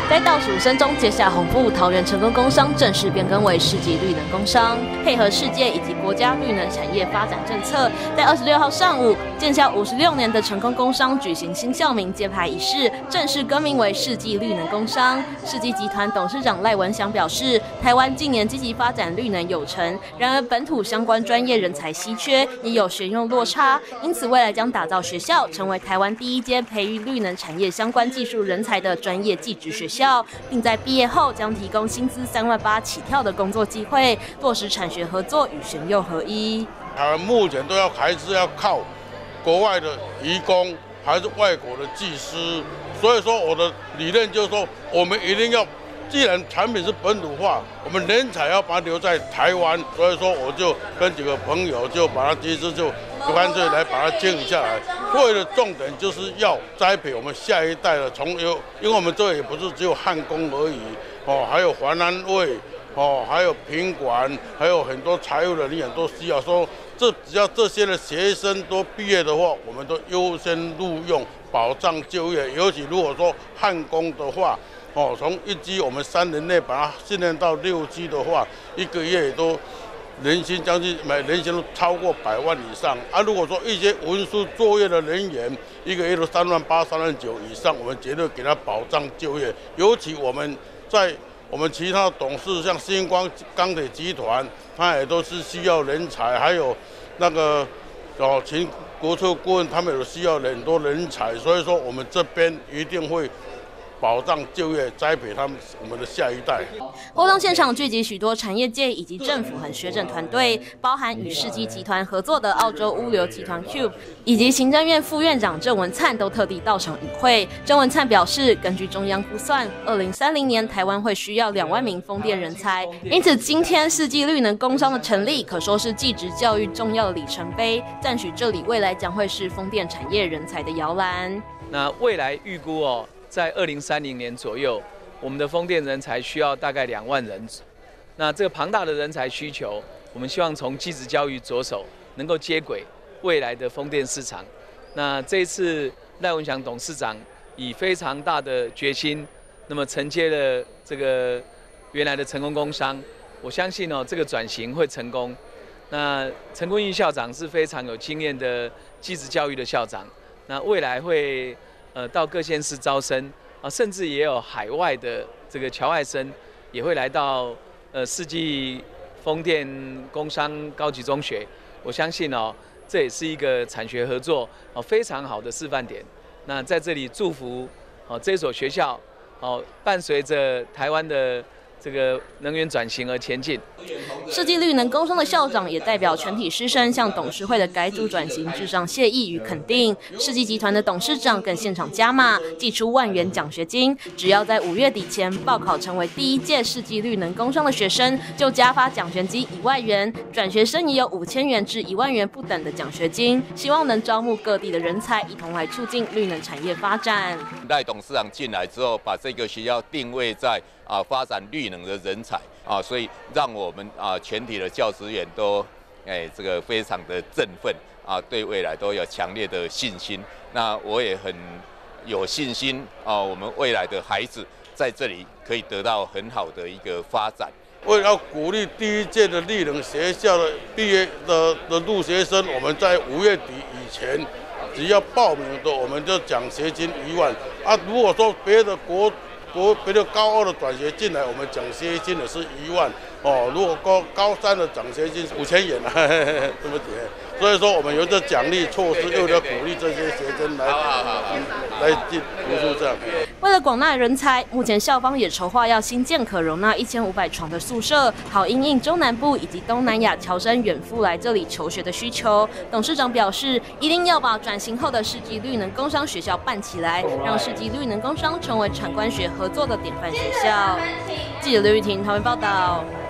在倒数声中接下红布，桃园成功工商正式变更为世纪绿能工商，配合世界以及国家绿能产业发展政策，在26号上午，建校56年的成功工商举行新校名揭牌仪式，正式更名为世纪绿能工商。世纪集团董事长赖文祥表示，台湾近年积极发展绿能有成，然而本土相关专业人才稀缺，也有学用落差，因此未来将打造学校成为台湾第一间培育绿能产业相关技术人才的专业技职学校，并在毕业后将提供薪资38000起跳的工作机会，落实产学合作与学幼合一。 台湾目前还是要靠国外的移工，还是外国的技师，所以说我的理念就是说，我们一定要，既然产品是本土化，我们人才要把它留在台湾，所以说我就跟几个朋友就把它其实就干脆来把它经营下来。所以的重点就是要栽培我们下一代的因为我们这也不是只有焊工而已哦，还有环安卫哦，还有品管，还有很多财务的人员都需要说，只要这些的学生都毕业的话，我们都优先录用，保障就业。尤其如果说焊工的话，哦，从1级我们3年内把它训练到6级的话，1个月都年薪将近年薪都超过100万以上啊！如果说一些文书作业的人员，1个月都38000、39000以上，我们绝对给他保障就业。尤其我们其他的董事，像新光钢铁集团，它也都是需要人才，还有那个秦国策顾问，他们有需要很多人才，所以说我们这边一定会保障就业，栽培我们的下一代。 活动现场聚集许多产业界以及政府和学者团队，包含与世纪集团合作的澳洲物流集团 Cube， 以及行政院副院长郑文灿都特地到场与会。郑文灿表示，根据中央估算，2030年台湾会需要2万名风电人才，因此今天世纪绿能工商的成立，可说是技职教育重要的里程碑，赞许这里未来将会是风电产业人才的摇篮。 那未来预估在2030年左右，我们的风电人才需要大概2万人。那这个庞大的人才需求，我们希望从技职教育着手，能够接轨未来的风电市场。那这一次赖文祥董事长以非常大的决心，那么承接了这个原来的成功工商，我相信这个转型会成功。那陈坤玉校长是非常有经验的技职教育的校长，那未来会到各县市招生甚至也有海外的这个侨外生也会来到世纪风电工商高级中学。我相信这也是一个产学合作非常好的示范点。那在这里祝福这所学校伴随着台湾的这个能源转型而前进。 世纪绿能工商的校长也代表全体师生向董事会的改组转型致上谢意与肯定。世纪集团的董事长更现场加码，祭出1万元奖学金，只要在5月底前报考成为第1届世纪绿能工商的学生，就加发奖学金1万元，转学生也有5000元至1万元不等的奖学金，希望能招募各地的人才，一同来促进绿能产业发展。 赖董事长进来之后，把这个学校定位在发展绿能的人才所以让我们全体的教职员都这个非常的振奋对未来都有强烈的信心。那我也很有信心我们未来的孩子在这里可以得到很好的一个发展。 为了要鼓励第1届的绿能学校的毕业的入学生，我们在5月底以前，只要报名的，我们就奖学金1万如果说别的高2的转学进来，我们奖学金也是1万如果高3的奖学金5000元对不起。所以说我们有这奖励措施，又要鼓励这些学生来进读书这样。 为了广纳人才，目前校方也筹划要新建可容纳1500床的宿舍，好因应中南部以及东南亚侨生远赴来这里求学的需求。董事长表示，一定要把转型后的世纪绿能工商学校办起来，让世纪绿能工商成为产官学合作的典范学校。记者刘玉婷台湾报道。